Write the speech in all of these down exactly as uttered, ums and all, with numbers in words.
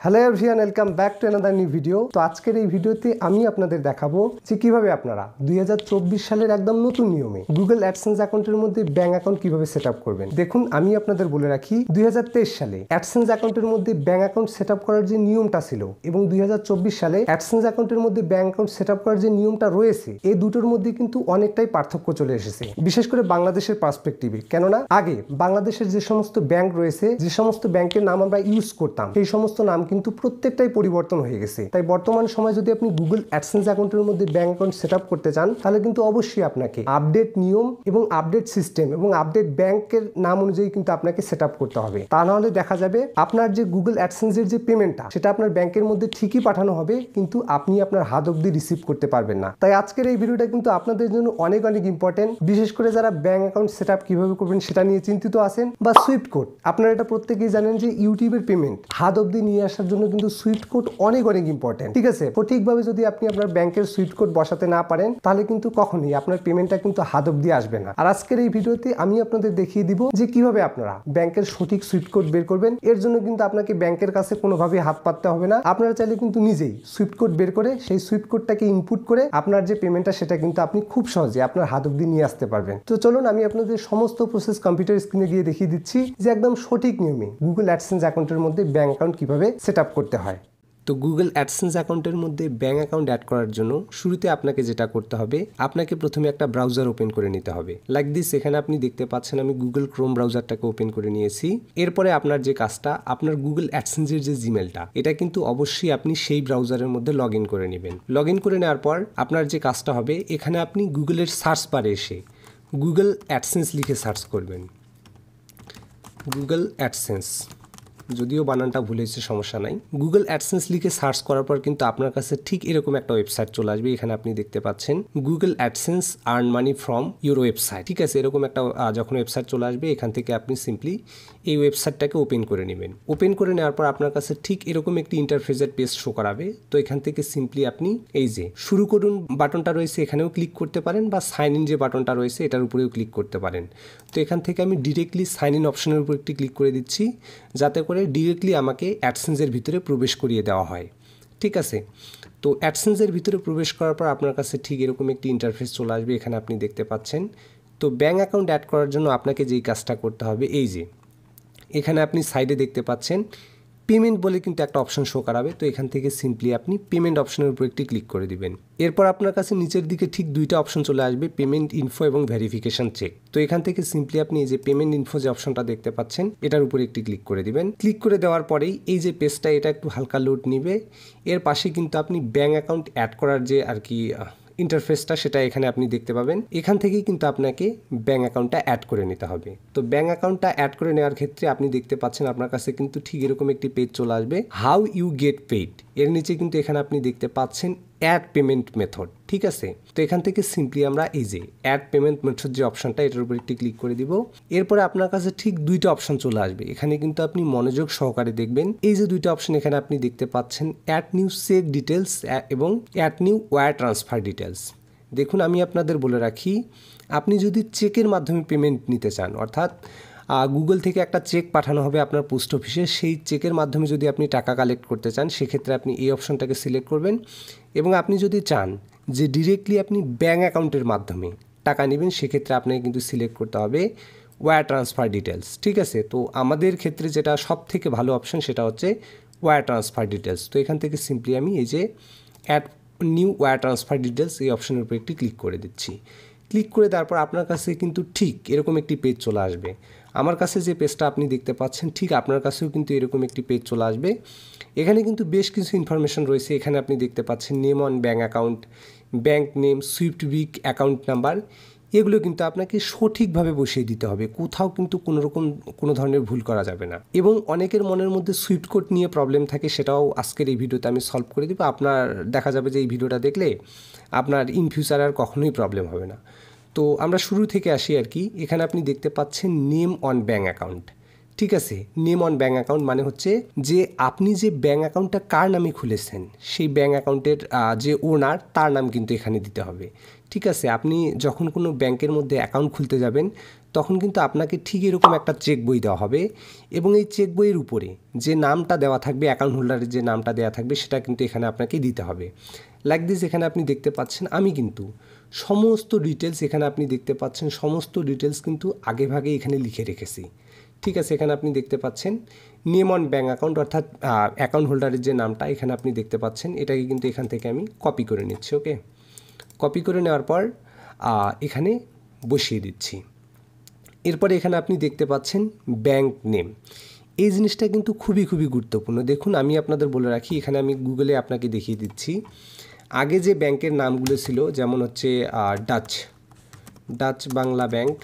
Hello everyone, welcome back to another new video. তো আজকের এই ভিডিওতে আমি আপনাদের দেখাবো যে কিভাবে আপনারা দুই হাজার চব্বিশ সালের একদম নতুন নিয়মে গুগল অ্যাডসেন্স অ্যাকাউন্টের মধ্যে ব্যাংক অ্যাকাউন্ট কিভাবে সেট আপ করবেন। দেখুন, আমি আপনাদের বলে রাখি দুই হাজার তেইশ সালে অ্যাডসেন্স অ্যাকাউন্টের মধ্যে ব্যাংক অ্যাকাউন্ট সেট আপ করার যে নিয়মটা ছিল এবং দুই হাজার চব্বিশ সালে অ্যাডসেন্স অ্যাকাউন্টের মধ্যে ব্যাংক অ্যাকাউন্ট সেট আপ করার যে নিয়মটা রয়েছে, এই দুটোর মধ্যে কিন্তু অনেকটাই পার্থক্য চলে এসেছে, বিশেষ করে বাংলাদেশের পার্সপেক্টিভে। কেননা আগে বাংলাদেশের যে সমস্ত ব্যাংক রয়েছে, যে সমস্ত ব্যাংকের নাম আমরা ইউজ করতাম, সেই সমস্ত নাম কিন্তু প্রত্যেকটাই পরিবর্তন হয়ে গেছে। তাই বর্তমান সময় যদি আপনি গুগল অ্যাডসেন্স অ্যাকাউন্টের মধ্যে ব্যাংক অ্যাকাউন্ট সেট আপ করতে চান, তাহলে কিন্তু অবশ্যই আপনাকে আপডেট নিয়ম এবং আপডেট সিস্টেম এবং আপডেট ব্যাংকের নাম অনুযায়ী কিন্তু আপনাকে সেট আপ করতে হবে। তা না হলে দেখা যাবে আপনার যে গুগল অ্যাডসেন্সের যে পেমেন্টটা, সেটা আপনার ব্যাংকের মধ্যে ঠিকই পাঠানো হবে, কিন্তু আপনি আপনার হাত অব্দি রিসিভ করতে পারবেন না। তাই আজকের এই ভিডিওটা কিন্তু আপনাদের জন্য অনেক অনেক ইম্পর্টেন্ট, বিশেষ করে যারা ব্যাংক অ্যাকাউন্ট সেট আপ কিভাবে করবেন সেটা নিয়ে চিন্তিত আছেন, বা সুইফট কোড। আপনারা এটা প্রত্যেকেই জানেন যে ইউটিউবের পেমেন্ট হাত অব্দি নিয়ে আসার জন্য কিন্তু সুইফট কোড অনেক অনেক ইম্পর্টেন্ট। ঠিক আছে, সঠিকভাবে যদি আপনি আপনার ব্যাংকের সুইফট কোড বসাতে না পারেন, তাহলে কিন্তু কখনোই আপনার পেমেন্টটা কিন্তু হাত অব্দি আসবে না। আর আজকের এই ভিডিওতে আমি আপনাদের দেখিয়ে দিব যে কিভাবে আপনারা ব্যাংকের সঠিক সুইফট কোড বের করবেন। এর জন্য কিন্তু আপনাকে ব্যাংকের কাছে কোনোভাবে হাত পাততে হবে না। আপনারা চাইলে কিন্তু নিজেই সুইফট কোড বের করে সেই সুইফট কোডটাকে ইনপুট করে আপনার যে পেমেন্টটা, সেটা কিন্তু আপনি খুব সহজে আপনার হাত অব্দি নিয়ে আসতে পারবেন। তো চলুন, আমি আপনাদের সমস্ত প্রসেস কম্পিউটার স্ক্রিনে গিয়ে দেখিয়ে দিচ্ছি যে একদম সঠিক নিয়মে গুগল অ্যাডসেন্স অ্যাকাউন্টের মধ্যে ব্যাংক অ্যাকাউন্ট কিভাবে সেট আপ করতে হয়। তো গুগল অ্যাডসেন্স অ্যাকাউন্টের মধ্যে ব্যাঙ্ক অ্যাকাউন্ট অ্যাড করার জন্য শুরুতে আপনাকে যেটা করতে হবে, আপনাকে প্রথমে একটা ব্রাউজার ওপেন করে নিতে হবে। লাইক দিস, এখানে আপনি দেখতে পাচ্ছেন আমি গুগল ক্রোম ব্রাউজারটাকে ওপেন করে নিয়েছি। এরপরে আপনার যে কাজটা, আপনার গুগল অ্যাডসেন্সের যে জিমেলটা, এটা কিন্তু অবশ্যই আপনি সেই ব্রাউজারের মধ্যে লগ ইন করে নেবেন। লগ ইন করে নেওয়ার পর আপনার যে কাজটা হবে, এখানে আপনি গুগলের সার্চ বারে এসে গুগল অ্যাডসেন্স লিখে সার্চ করবেন। গুগল অ্যাডসেন্স, যদিও বানানটা ভুলেছে, সমস্যা নাই। গুগল অ্যাডসেন্স লিখে সার্চ করার পর কিন্তু আপনার কাছে ঠিক এরকম একটা ওয়েবসাইট চলে আসবে। এখানে আপনি দেখতে পাচ্ছেন Google AdSense earn money from your website. ঠিক আছে, এরকম একটা যখন ওয়েবসাইট চলে আসবে, এখান থেকে আপনি সিম্পলি এই ওয়েবসাইটটাকে ওপেন করে নেবেন। ওপেন করে নেওয়ার পর আপনার কাছে ঠিক এরকম একটি ইন্টারফেসের পেজ শো করাবে। তো এখান থেকে সিম্পলি আপনি এই যে শুরু করুন বাটনটা রয়েছে, এখানেও ক্লিক করতে পারেন, বা সাইন ইন যে বাটনটা রয়েছে এটার উপরেও ক্লিক করতে পারেন। তো এখান থেকে আমি ডিরেক্টলি সাইন ইন অপশনের উপর একটি ক্লিক করে দিচ্ছি, যাতে করে ডিরেক্টলি আমাকে অ্যাডসেন্সের ভিতরে প্রবেশ করিয়ে দেওয়া হয়। ঠিক আছে, তো অ্যাডসেন্সের ভিতরে প্রবেশ করার পর আপনার কাছে ঠিক এরকম একটি ইন্টারফেস চলে আসবে। এখানে আপনি দেখতে পাচ্ছেন। তো ব্যাঙ্ক অ্যাকাউন্ট অ্যাড করার জন্য আপনাকে যেই কাজটা করতে হবে, এই যে এখানে আপনি সাইডে দেখতে পাচ্ছেন পেমেন্ট বলে কিন্তু একটা অপশন শো করাবে। তো এখান থেকে সিম্পলি আপনি পেমেন্ট অপশনের উপর একটি ক্লিক করে দিবেন। এরপর আপনার কাছে নিচের দিকে ঠিক দুইটা অপশন চলে আসবে, পেমেন্ট ইনফো এবং ভেরিফিকেশন চেক। তো এখান থেকে সিম্পলি আপনি এই যে পেমেন্ট ইনফো যে অপশনটা দেখতে পাচ্ছেন, এটার উপরে একটি ক্লিক করে দিবেন। ক্লিক করে দেওয়ার পরেই এই যে পেজটা, এটা একটু হালকা লোড নিবে। এর পাশে কিন্তু আপনি ব্যাঙ্ক অ্যাকাউন্ট অ্যাড করার যে আর কি ইন্টারফেসটা, সেটা এখানে আপনি দেখতে পাবেন। এখান থেকেই কিন্তু আপনাকে ব্যাঙ্ক অ্যাকাউন্টটা অ্যাড করে নিতে হবে। তো ব্যাঙ্ক অ্যাকাউন্টটা অ্যাড করে নেওয়ার ক্ষেত্রে আপনি দেখতে পাচ্ছেন আপনার কাছে কিন্তু ঠিক এরকম একটি পেজ চলে আসবে, হাউ ইউ গেট পেইড। এর নিচে কিন্তু এখানে আপনি দেখতে পাচ্ছেন অ্যাড পেমেন্ট মেথড। ঠিক আছে, তো এখান থেকে সিম্পলি আমরা এই যে অ্যাড পেমেন্ট মেথড যে অপশনটা, এটার উপর একটি ক্লিক করে দিব। এরপরে আপনার কাছে ঠিক দুইটা অপশন চলে আসবে। এখানে কিন্তু আপনি মনোযোগ সহকারে দেখবেন। এই যে দুইটা অপশন এখানে আপনি দেখতে পাচ্ছেন, অ্যাড নিউ চেক ডিটেলস এবং add new wire transfer details. দেখুন, আমি আপনাদের বলে রাখি, আপনি যদি চেকের মাধ্যমে পেমেন্ট নিতে চান, অর্থাৎ গুগল থেকে একটা চেক পাঠানো হবে আপনার পোস্ট অফিসে, সেই চেকের মাধ্যমে যদি আপনি টাকা কালেক্ট করতে চান, সেক্ষেত্রে আপনি এই অপশনটাকে সিলেক্ট করবেন। এবং আপনি যদি চান যে ডিরেক্টলি আপনি ব্যাঙ্ক অ্যাকাউন্টের মাধ্যমে টাকা নেবেন, সেক্ষেত্রে আপনাকে কিন্তু সিলেক্ট করতে হবে ওয়্যার ট্রান্সফার ডিটেলস। ঠিক আছে, তো আমাদের ক্ষেত্রে যেটা সব থেকে ভালো অপশন, সেটা হচ্ছে ওয়্যার ট্রান্সফার ডিটেলস। তো এখান থেকে সিম্পলি আমি এই যে add new wire transfer details এই অপশনের উপর একটি ক্লিক করে দিচ্ছি। ক্লিক করে তারপর আপনার কাছে কিন্তু ঠিক এরকম একটি পেজ চলে আসবে। আমার কাছে যে পেজটা আপনি দেখতে পাচ্ছেন, ঠিক আপনার কাছেও কিন্তু এরকম একটি পেজ চলে আসবে। এখানে কিন্তু বেশ কিছু ইনফরমেশন রয়েছে। এখানে আপনি দেখতে পাচ্ছেন name on bank account, bank name, swift উইক, অ্যাকাউন্ট নাম্বার। এগুলো কিন্তু আপনাকে সঠিকভাবে বসিয়ে দিতে হবে, কোথাও কিন্তু কোনো রকম কোনো ধরনের ভুল করা যাবে না। এবং অনেকের মনের মধ্যে সুইফট কোড নিয়ে প্রবলেম থাকে, সেটাও আজকের এই ভিডিওতে আমি সলভ করে দেবো। আপনার দেখা যাবে যে এই ভিডিওটা দেখলে আপনার ইন ফিউচার আর কখনোই প্রবলেম হবে না। তো আমরা শুরু থেকে আসি আর কি। এখানে আপনি দেখতে পাচ্ছেন নেম অন ব্যাঙ্ক অ্যাকাউন্ট। ঠিক আছে, নেম অন ব্যাঙ্ক অ্যাকাউন্ট মানে হচ্ছে যে আপনি যে ব্যাঙ্ক অ্যাকাউন্টটা কার নামে খুলেছেন, সেই ব্যাঙ্ক অ্যাকাউন্টের যে ওনার, তার নাম কিন্তু এখানে দিতে হবে। ঠিক আছে, আপনি যখন কোনো ব্যাংকের মধ্যে অ্যাকাউন্ট খুলতে যাবেন, তখন কিন্তু আপনাকে ঠিক এরকম একটা চেক বই দেওয়া হবে এবং এই চেক বইয়ের উপরে যে নামটা দেওয়া থাকবে, অ্যাকাউন্ট হোল্ডারের যে নামটা দেওয়া থাকবে সেটা কিন্তু এখানে আপনাকে দিতে হবে। লাইক দিস এখানে আপনি দেখতে পাচ্ছেন আমি কিন্তু সমস্ত ডিটেলস এখানে আপনি দেখতে পাচ্ছেন সমস্ত ডিটেলস কিন্তু আগে ভাগে এখানে লিখে রেখেছি। ঠিক আছে, এখানে আপনি দেখতে পাচ্ছেন নেম অন ব্যাঙ্ক অ্যাকাউন্ট অর্থাৎ অ্যাকাউন্ট হোল্ডারের যে নামটা এখানে আপনি দেখতে পাচ্ছেন, এটাকে কিন্তু এখান থেকে আমি কপি করে নিচ্ছি। ওকে, কপি করে নেওয়ার পর এখানে বসিয়ে দিচ্ছি। এরপরে এখানে আপনি দেখতে পাচ্ছেন ব্যাঙ্ক নেম। এই জিনিসটা কিন্তু খুবই খুবই গুরুত্বপূর্ণ। দেখুন আমি আপনাদের বলে রাখি, এখানে আমি গুগলে আপনাকে দেখিয়ে দিচ্ছি আগে যে ব্যাংকের নামগুলো ছিল, যেমন হচ্ছে Dutch Dutch Bangla bank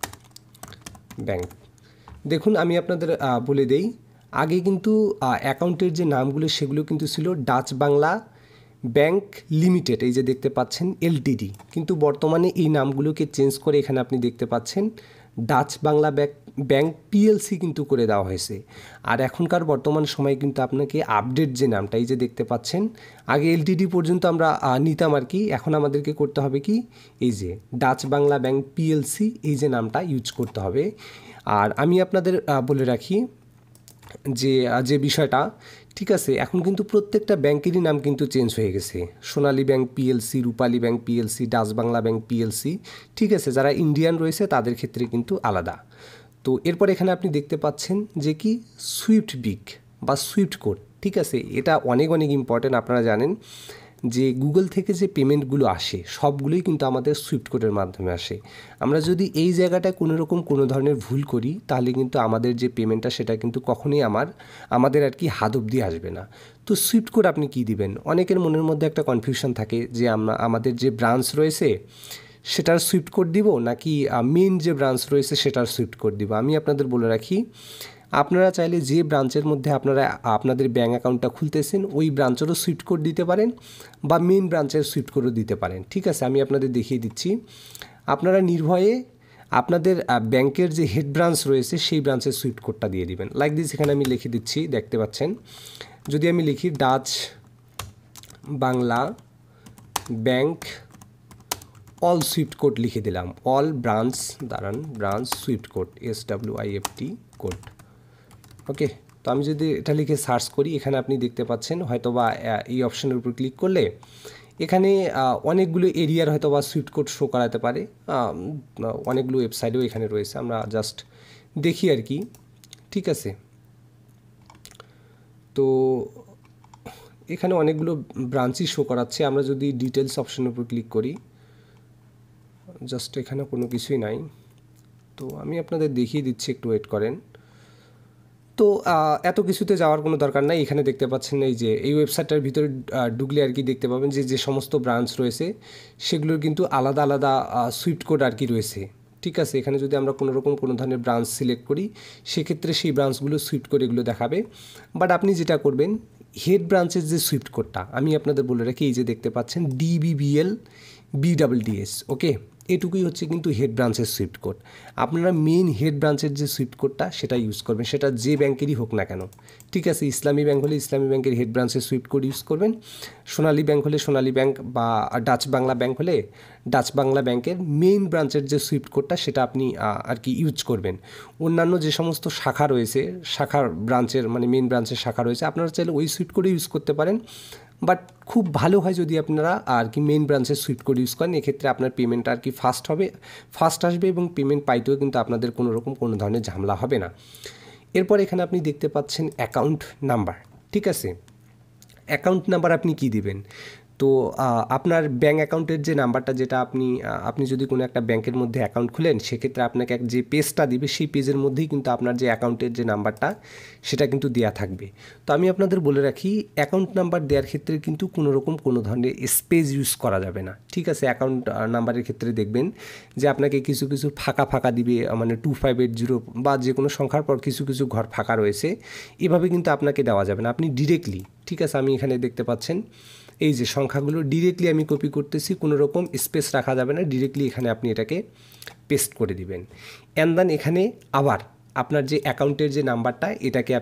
bank দেখুন আমি আপনাদের বলে দেই, আগে কিন্তু অ্যাকাউন্টের যে নামগুলো সেগুলো কিন্তু ছিল ডাচ বাংলা ব্যাংক লিমিটেড, এই যে দেখতে পাচ্ছেন এলটিডি, কিন্তু বর্তমানে এই নামগুলোকে চেঞ্জ করে এখানে আপনি দেখতে পাচ্ছেন Dutch Bangla bank bank PLC কিন্তু করে দেওয়া হয়েছে। আর এখনকার বর্তমান সময়ে কিন্তু আপনাকে আপডেট যে নামটা এই যে দেখতে পাচ্ছেন, আগে এলটিডি পর্যন্ত আমরা নিতাম আর কি, এখন আমাদেরকে করতে হবে কি এই যে ডাচ বাংলা ব্যাংক পিএলসি এই যে নামটা ইউজ করতে হবে। আর আমি আপনাদের বলে রাখি যে যে বিষয়টা, ঠিক আছে, এখন কিন্তু প্রত্যেকটা ব্যাংকেরই নাম কিন্তু চেঞ্জ হয়ে গেছে। Sonali bank PLC, Rupali bank PLC, Dutch Bangla bank PLC, ঠিক আছে, যারা ইন্ডিয়ান রয়েছে তাদের ক্ষেত্রে কিন্তু আলাদা। তো এরপর এখানে আপনি দেখতে পাচ্ছেন যে কি সুইফট বিগ বা সুইফট কোড, ঠিক আছে, এটা অনেক অনেক ইম্পর্টেন্ট। আপনারা জানেন যে গুগল থেকে যে পেমেন্টগুলো আসে সবগুলোই কিন্তু আমাদের সুইফট কোডের মাধ্যমে আসে। আমরা যদি এই জায়গাটায় কোনো রকম কোনো ধরনের ভুল করি তাহলে কিন্তু আমাদের যে পেমেন্টটা সেটা কিন্তু কখনোই আমার আমাদের আর কি হাত অবধি আসবে না। তো সুইফট কোড আপনি কি দিবেন? অনেকের মনের মধ্যে একটা কনফিউশন থাকে যে আমরা আমাদের যে ব্রাঞ্চ রয়েছে সেটার সুইফট কোড দিব নাকি মেন যে ব্রাঞ্চ রয়েছে সেটার সুইফট কোড দিব। আমি আপনাদের বলে রাখি, আপনারা চাইলে যে ব্রাঞ্চের মধ্যে আপনারা আপনাদের ব্যাঙ্ক অ্যাকাউন্টটা খুলতেছেন ওই ব্রাঞ্চেরও সুইফট কোড দিতে পারেন বা মেন ব্রাঞ্চের সুইফট কোডও দিতে পারেন। ঠিক আছে, আমি আপনাদের দেখিয়ে দিচ্ছি। আপনারা নির্ভয়ে আপনাদের ব্যাংকের যে হেড ব্রাঞ্চ রয়েছে সেই ব্রাঞ্চের সুইফট কোডটা দিয়ে দিবেন। লাইক দিস এখানে আমি লিখে দিচ্ছি, দেখতে পাচ্ছেন। যদি আমি লিখি Dutch Bangla bank all swift code লিখে দিলাম, অল ব্রাঞ্চ দাঁড়ান branch swift code S W I F T code. Okay, তো আমি যদি এটা লিখে সার্চ করি এখানে আপনি দেখতে পাচ্ছেন হয়তোবা এই অপশনের উপর ক্লিক করলে এখানে অনেকগুলো এরিয়ার হয়তোবা সুইফট কোড শো করাতে পারে, অনেকগুলো ওয়েবসাইটেও এখানে রয়েছে, আমরা জাস্ট দেখি আর কি। ঠিক আছে, তো এখানে অনেকগুলো ব্রাঞ্চই শো করাচ্ছে। আমরা যদি ডিটেলস অপশনের উপর ক্লিক করি, জাস্ট এখানে কোনো কিছুই নাই, তো আমি আপনাদের দেখিয়ে দিচ্ছি, একটু ওয়েট করেন। তো এত কিছুতে যাওয়ার কোনো দরকার নাই। এখানে দেখতে পাচ্ছেন এই যে এই ওয়েবসাইটটার ভিতরে ঢুকলে আর কি দেখতে পাবেন যে যে সমস্ত ব্রাঞ্চ রয়েছে সেগুলোর কিন্তু আলাদা আলাদা সুইফট কোড আর কি রয়েছে। ঠিক আছে, এখানে যদি আমরা কোনো রকম কোনো ধরনের ব্রাঞ্চ সিলেক্ট করি সেক্ষেত্রে সেই ব্রাঞ্চগুলো সুইফট কোড এগুলো দেখাবে। বাট আপনি যেটা করবেন, হেড ব্রাঞ্চের যে সুইফট কোডটা আমি আপনাদের বলে রাখি, এই যে দেখতে পাচ্ছেন DBBL B double DS. Okay, এটুকুই হচ্ছে কিন্তু হেড ব্রাঞ্চের সুইফট কোড। আপনারা মেইন হেড ব্রাঞ্চের যে সুইফট কোডটা সেটা ইউজ করবেন, সেটা যে ব্যাংকেরই হোক না কেন। ঠিক আছে, ইসলামী ব্যাংক হলে ইসলামী ব্যাংকের হেড ব্রাঞ্চের সুইফট কোড ইউজ করবেন, সোনালী ব্যাংক হলে সোনালী ব্যাংক বা ডাচ বাংলা ব্যাংক হলে ডাচ বাংলা ব্যাংকের মেইন ব্রাঞ্চের যে সুইফট কোডটা সেটা আপনি আর কি ইউজ করবেন। অন্যান্য যে সমস্ত শাখা রয়েছে, শাখার ব্রাঞ্চের মানে মেইন ব্রাঞ্চের শাখা রয়েছে, আপনারা চাইলে ওই সুইফট কোডে ইউজ করতে পারেন। বাট খুব ভালো হয় যদি আপনারা আর কি মেইন ব্রাঞ্চের সুইফট কোড ইউজ করেন, এক্ষেত্রে আপনার পেমেন্টটা আর কি ফাস্ট হবে, ফাস্ট আসবে এবং পেমেন্ট পাইতেও কিন্তু আপনাদের কোনো রকম কোনো ধরনের ঝামেলা হবে না। এরপর এখানে আপনি দেখতে পাচ্ছেন অ্যাকাউন্ট নাম্বার। ঠিক আছে, অ্যাকাউন্ট নাম্বার আপনি কি দিবেন? তো আপনার ব্যাঙ্ক অ্যাকাউন্টের যে নাম্বারটা, যেটা আপনি আপনি যদি কোনো একটা ব্যাংকের মধ্যে অ্যাকাউন্ট খুলেন সেক্ষেত্রে আপনাকে এক যে পেজটা দিবে সেই পেজের মধ্যেই কিন্তু আপনার যে অ্যাকাউন্টের যে নাম্বারটা সেটা কিন্তু দেওয়া থাকবে। তো আমি আপনাদের বলে রাখি, অ্যাকাউন্ট নাম্বার দেওয়ার ক্ষেত্রে কিন্তু কোনো রকম কোনো ধরনের স্পেস ইউজ করা যাবে না। ঠিক আছে, অ্যাকাউন্ট নাম্বারের ক্ষেত্রে দেখবেন যে আপনাকে কিছু কিছু ফাঁকা ফাঁকা দিবে, মানে টু ফাইভ এইট জিরো বা যে কোনো সংখ্যার পর কিছু কিছু ঘর ফাঁকা রয়েছে, এভাবে কিন্তু আপনাকে দেওয়া যাবে না। আপনি ডিরেক্টলি, ঠিক আছে, আমি এখানে দেখতে পাচ্ছেন এই যে সংখ্যাগুলো ডিরেক্টলি আমি কপি করতেছি, কোনো রকম স্পেস রাখা যাবে না, ডিরেক্টলি এখানে আপনি এটাকে পেস্ট করে দিবেন। অ্যান্ড দেন এখানে আবার আপনার যে অ্যাকাউন্টের যে নাম্বারটা এটাকে আপনি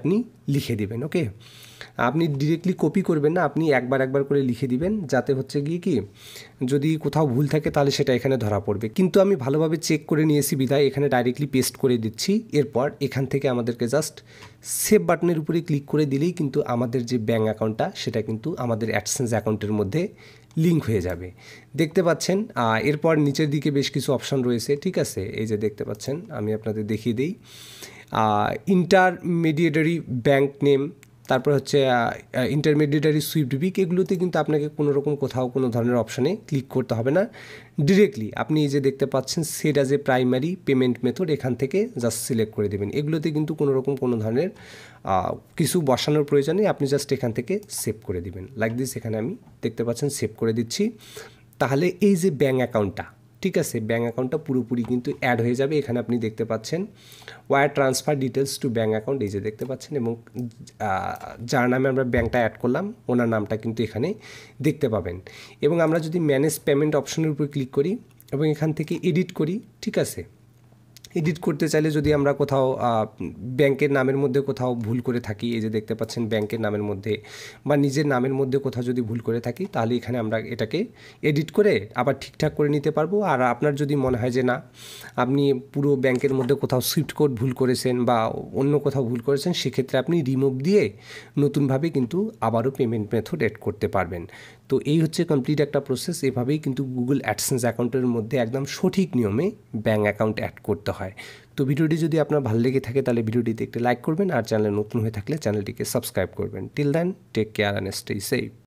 লিখে দিবেন। ওকে, আপনি ডিরেক্টলি কপি করবেন না, আপনি একবার একবার করে লিখে দিবেন, যাতে হচ্ছে গিয়ে কি যদি কোথাও ভুল থাকে তাহলে সেটা এখানে ধরা পড়বে। কিন্তু আমি ভালোভাবে চেক করে নিয়েছি বিধায় এখানে ডাইরেক্টলি পেস্ট করে দিচ্ছি। এরপর এখান থেকে আমাদেরকে জাস্ট সেভ বাটনের উপরে ক্লিক করে দিলেই কিন্তু আমাদের যে ব্যাঙ্ক অ্যাকাউন্টটা সেটা কিন্তু আমাদের অ্যাডসেন্স অ্যাকাউন্টের মধ্যে লিঙ্ক হয়ে যাবে। দেখতে পাচ্ছেন এরপর নিচের দিকে বেশ কিছু অপশান রয়েছে, ঠিক আছে, এই যে দেখতে পাচ্ছেন, আমি আপনাদের দেখিয়ে দিই। ইন্টারমিডিয়েটারি ব্যাঙ্ক নেম, তারপর হচ্ছে ইন্টারমিডিয়েটারি সুইফট বিক, এগুলোতে কিন্তু আপনাকে কোনো রকম কোথাও কোনো ধরনের অপশানে ক্লিক করতে হবে না। ডিরেক্টলি আপনি এই যে দেখতে পাচ্ছেন set as a primary payment method, এখান থেকে জাস্ট সিলেক্ট করে দেবেন। এগুলোতে কিন্তু কোনো রকম কোনো ধরনের কিছু বসানোর প্রয়োজন নেই, আপনি জাস্ট এখান থেকে সেভ করে দিবেন। লাইক দিস, এখানে আমি দেখতে পাচ্ছেন সেভ করে দিচ্ছি। তাহলে এই যে ব্যাঙ্ক অ্যাকাউন্টটা, ঠিক আছে, ব্যাঙ্ক অ্যাকাউন্টটা পুরোপুরি কিন্তু অ্যাড হয়ে যাবে। এখানে আপনি দেখতে পাচ্ছেন wire transfer details to bank account, এই যে দেখতে পাচ্ছেন, এবং যার নামে আমরা ব্যাঙ্কটা অ্যাড করলাম ওনার নামটা কিন্তু এখানে দেখতে পাবেন। এবং আমরা যদি ম্যানেজ পেমেন্ট অপশনের উপর ক্লিক করি এবং এখান থেকে এডিট করি, ঠিক আছে, এডিট করতে চাইলে যদি আমরা কোথাও ব্যাংকের নামের মধ্যে কোথাও ভুল করে থাকি, এই যে দেখতে পাচ্ছেন ব্যাংকের নামের মধ্যে বা নিজের নামের মধ্যে কোথাও যদি ভুল করে থাকি, তাহলে এখানে আমরা এটাকে এডিট করে আবার ঠিকঠাক করে নিতে পারবো। আর আপনার যদি মনে হয় যে না, আপনি পুরো ব্যাংকের মধ্যে কোথাও সুইফট কোড ভুল করেছেন বা অন্য কোথাও ভুল করেছেন, সেক্ষেত্রে আপনি রিমুভ দিয়ে নতুনভাবে কিন্তু আবারও পেমেন্ট মেথড অ্যাড করতে পারবেন। তো এই হচ্ছে কমপ্লিট একটা প্রসেস। এভাবেই কিন্তু গুগল অ্যাডসেন্স অ্যাকাউন্টের মধ্যে একদম সঠিক নিয়মে ব্যাঙ্ক অ্যাকাউন্ট অ্যাড করতে হয়। তো ভিডিওটি যদি আপনার ভালো লেগে থাকে তাহলে ভিডিওটিতে একটি লাইক করবেন, আর চ্যানেলে নতুন হয়ে থাকলে চ্যানেলটিকে সাবস্ক্রাইব করবেন। Till then, take care and stay safe.